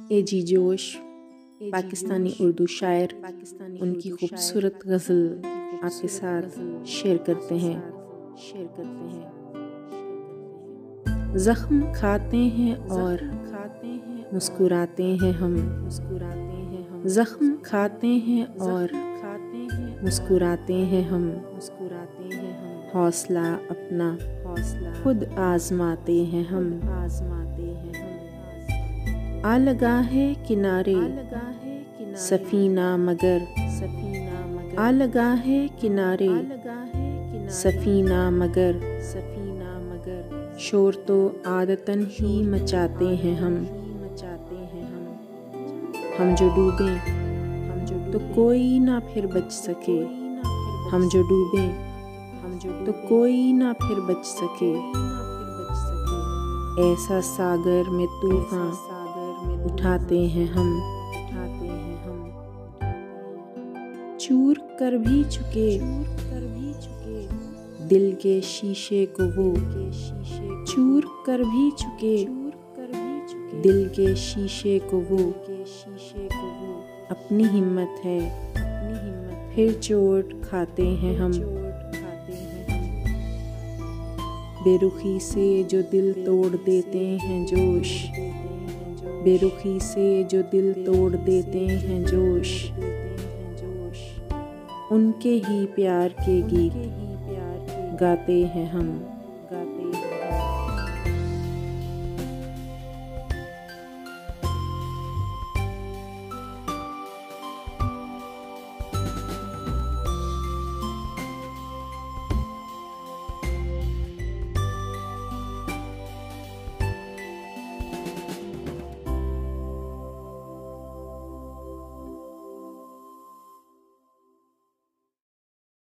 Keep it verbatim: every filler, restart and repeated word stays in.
ए जी जोश पाकिस्तानी उर्दू शायर उनकी खूबसूरत गज़ल आपके साथ शेयर करते हैं शेयर करते हैं ज़ख्म खाते हैं और खाते हैं मुस्कुराते हैं हम मुस्कुराते हैं हम ज़ख्म खाते हैं और खाते हैं मुस्कुराते हैं हम मुस्कुराते हैं हम हौसला अपना हौसला खुद आजमाते हैं हम आजमाते हैं हम आ लगा है किनारे सफीना मगर सफीना मगर आ लगा है किनारे सफीना मगर सफीना मगर शोर तो आदतन ही मचाते हैं हम मचाते हैं हम हम जो डूबे हम जो तो कोई ना फिर बच सके हम जो डूबे हम जो तो कोई ना फिर बच सके ऐसा सागर में तूफान उठाते हैं हम उठाते हैं हम चूर कर भी चुके कर भी चुके दिल के शीशे को वो चूर कर भी चुके कर भी चुके दिल के शीशे को वो शीशे को वो अपनी हिम्मत है अपनी हिम्मत फिर चोट खाते हैं हम खाते हैं हम बेरुखी से जो दिल तोड़ देते हैं जोश बेरुखी से जो दिल तोड़ देते हैं जोश उनके ही प्यार के गीत गाते हैं हम।